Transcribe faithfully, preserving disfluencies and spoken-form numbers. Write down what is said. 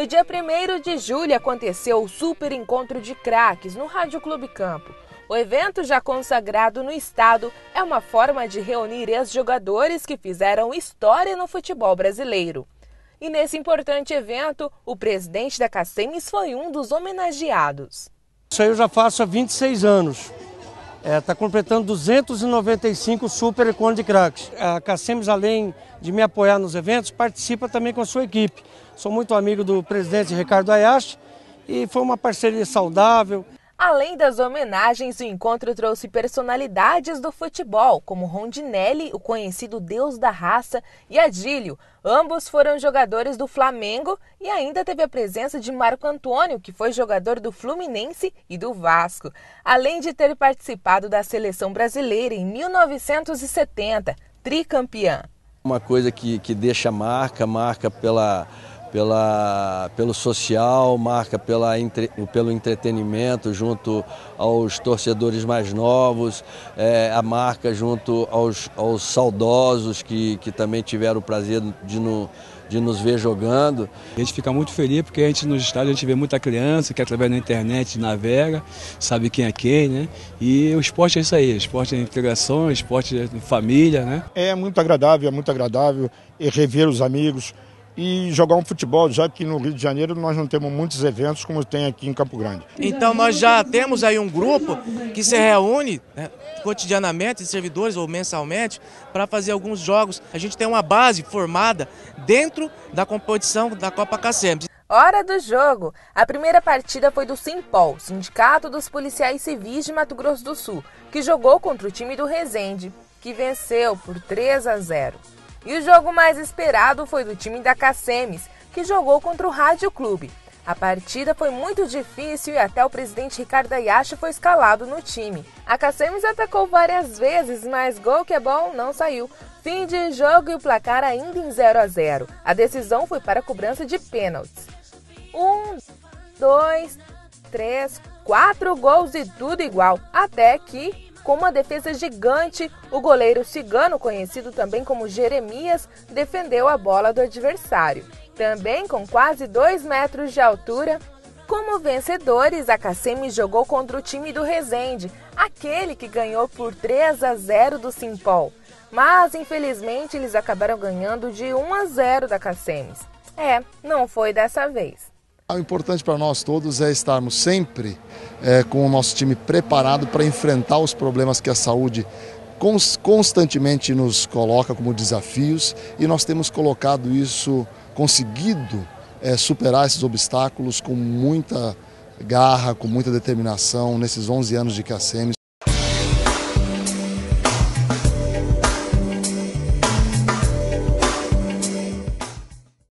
No dia primeiro de julho aconteceu o Super Encontro de Craques no Rádio Clube Campo. O evento, já consagrado no estado, é uma forma de reunir ex-jogadores que fizeram história no futebol brasileiro. E nesse importante evento, o presidente da Cacemes foi um dos homenageados. Isso aí eu já faço há vinte e seis anos. Está é, completando duzentos e noventa e cinco Super Encontro de Craques. A Cacemes, além de me apoiar nos eventos, participa também com a sua equipe. Sou muito amigo do presidente Ricardo Ayashi e foi uma parceria saudável. Além das homenagens, o encontro trouxe personalidades do futebol, como Rondinelli, o conhecido Deus da Raça, e Adílio. Ambos foram jogadores do Flamengo e ainda teve a presença de Marco Antônio, que foi jogador do Fluminense e do Vasco, além de ter participado da seleção brasileira em mil novecentos e setenta, tricampeã. Uma coisa que, que deixa marca, marca pela... Pela, pelo social, marca pela, entre, pelo entretenimento junto aos torcedores mais novos, é, a marca junto aos, aos saudosos que, que também tiveram o prazer de, no, de nos ver jogando. A gente fica muito feliz porque a gente nos estádios a gente vê muita criança que através da internet navega, sabe quem é quem, né? E o esporte é isso aí, o esporte é integração, o esporte é família, né? É muito agradável, é muito agradável rever os amigos e jogar um futebol, já que no Rio de Janeiro nós não temos muitos eventos como tem aqui em Campo Grande. Então nós já temos aí um grupo que se reúne, né, cotidianamente, servidores ou mensalmente, para fazer alguns jogos. A gente tem uma base formada dentro da competição da Copa Cacemes. Hora do jogo! A primeira partida foi do Simpol, Sindicato dos Policiais Civis de Mato Grosso do Sul, que jogou contra o time do Resende, que venceu por três a zero. E o jogo mais esperado foi do time da Cacemes, que jogou contra o Rádio Clube. A partida foi muito difícil e até o presidente Ricardo Ayashi foi escalado no time. A Cacemes atacou várias vezes, mas gol que é bom não saiu. Fim de jogo e o placar ainda em zero a zero. A decisão foi para a cobrança de pênaltis. Um, dois, três, quatro gols e tudo igual. Até que, com uma defesa gigante, o goleiro cigano, conhecido também como Jeremias, defendeu a bola do adversário. Também com quase dois metros de altura. Como vencedores, a Cacemes jogou contra o time do Resende, aquele que ganhou por três a zero do Simpol. Mas, infelizmente, eles acabaram ganhando de um a zero da Cacemes. É, não foi dessa vez. O importante para nós todos é estarmos sempre é, com o nosso time preparado para enfrentar os problemas que a saúde constantemente nos coloca como desafios, e nós temos colocado isso, conseguido é, superar esses obstáculos com muita garra, com muita determinação nesses onze anos de Cacemes.